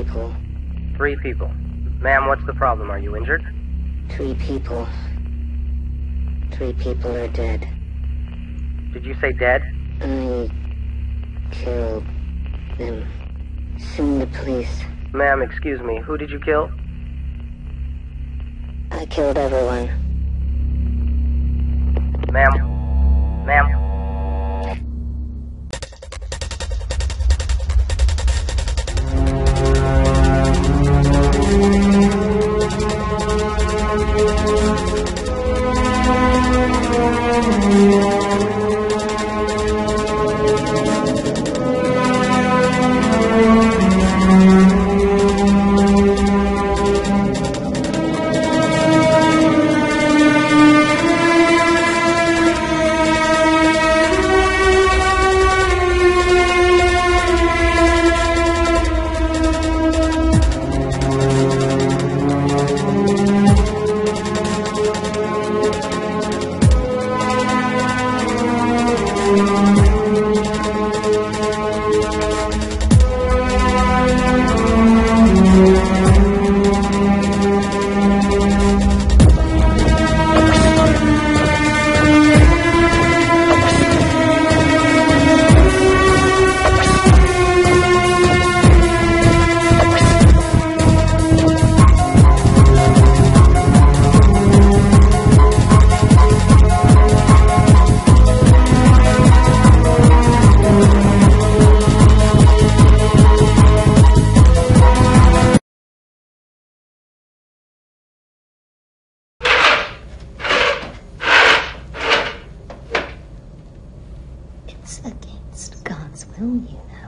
people. 3 people. Ma'am, what's the problem? Are you injured? 3 people. 3 people are dead. Did you say dead? I killed them. Soon the police. Ma'am, excuse me. Who did you kill? I killed everyone. Ma'am. Ma'am. It's against God's will, you know.